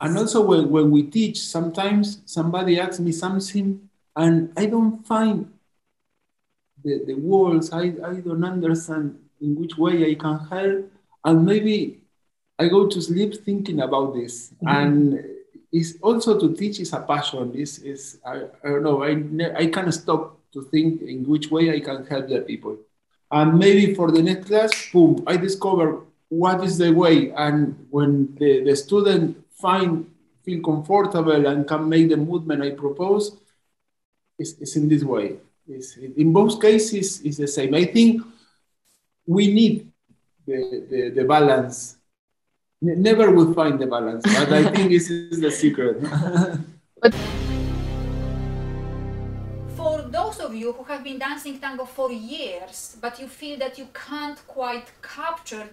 And also when we teach, sometimes somebody asks me something and I don't find the words, I don't understand in which way I can help. And maybe I go to sleep thinking about this. And it's also to teach is a passion. This is I don't know. I can't stop to think in which way I can help the people. And maybe for the next class, boom, I discover what is the way. And when the student feel comfortable and can make the movement I propose, it's in this way. In both cases, it's the same. I think we need the balance. Never will find the balance, but I think this is the secret. For those of you who have been dancing tango for years, but you feel that you can't quite capture